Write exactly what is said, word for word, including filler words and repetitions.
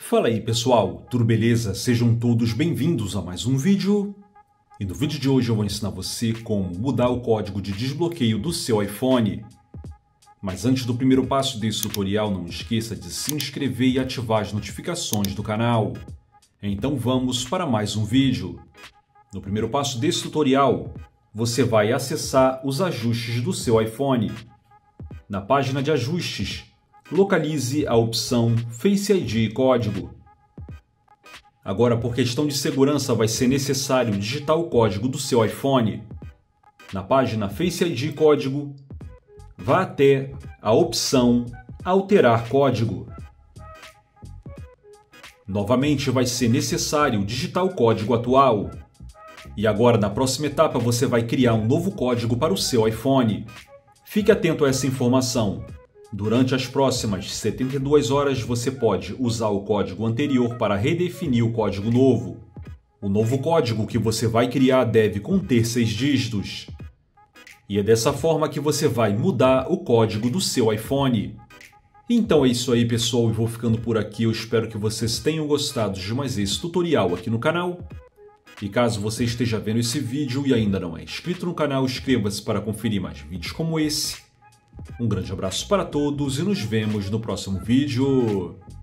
Fala aí pessoal, tudo beleza? Sejam todos bem-vindos a mais um vídeo. E no vídeo de hoje eu vou ensinar você como mudar o código de desbloqueio do seu iPhone. Mas antes do primeiro passo desse tutorial, não esqueça de se inscrever e ativar as notificações do canal. Então vamos para mais um vídeo. No primeiro passo desse tutorial, você vai acessar os ajustes do seu iPhone. Na página de ajustes, localize a opção Face I D e código. Agora, por questão de segurança, vai ser necessário digitar o código do seu iPhone. Na página Face I D e código, vá até a opção Alterar código. Novamente, vai ser necessário digitar o código atual. E agora, na próxima etapa, você vai criar um novo código para o seu iPhone. Fique atento a essa informação. Durante as próximas setenta e duas horas, você pode usar o código anterior para redefinir o código novo. O novo código que você vai criar deve conter seis dígitos. E é dessa forma que você vai mudar o código do seu iPhone. Então é isso aí, pessoal, e vou ficando por aqui. Eu espero que vocês tenham gostado de mais esse tutorial aqui no canal. E caso você esteja vendo esse vídeo e ainda não é inscrito no canal, inscreva-se para conferir mais vídeos como esse. Um grande abraço para todos e nos vemos no próximo vídeo.